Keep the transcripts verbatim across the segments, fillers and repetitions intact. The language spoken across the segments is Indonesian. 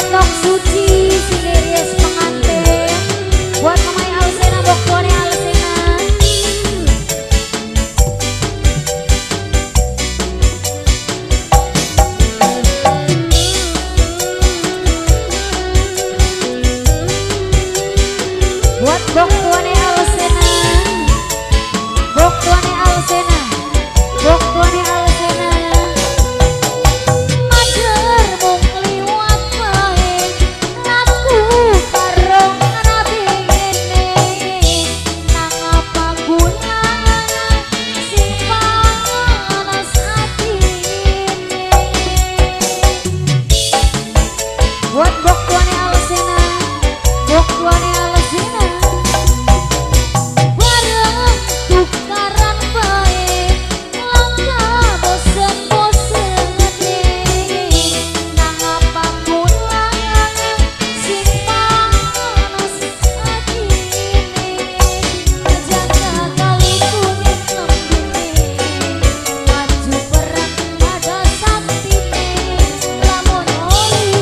buat Nok Suci Sineries pengantin, buat Mamai Alsena Bokone Alsena, buat Bokone Alsena, Bokone Alsena, Bokone Alsena. Buat Bokone Alsena, Bokone Alsena, bareng tukaran baik, langka bosen-bosen nih, nang apapun langan, sing panas hati nih, jaga kali kuning lembini, maju perang pada sakti nih, lamun oli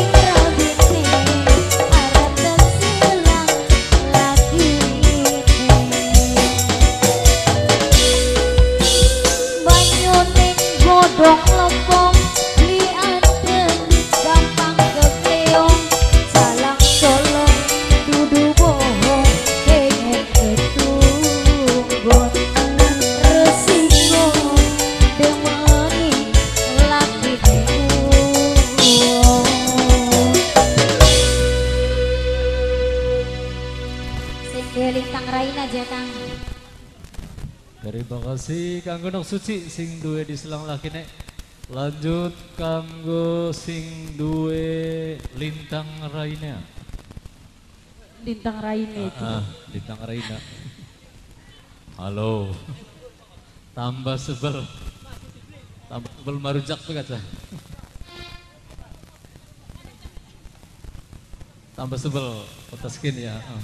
dong lempong liaden gampang kekleong salang colong dudu bohong pengen ketunggot resiko demani laki neung sing duwe lintang raina aja Kang. Terima kasih kanggo Nok Suci sing duwe di selang lakine. Lanjut kanggo sing duwe Lintang Raina. Lintang Raina itu. Ah, ah, Lintang Raina. Halo. Tambah sebel. Tambah sebel marujak tuh kaca. Tambah sebel potaskin ya. Ah.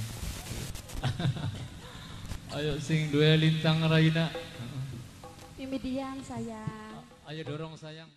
Ayo sing duwe Lintang Raina. Mimidian sayang. Ayo dorong sayang.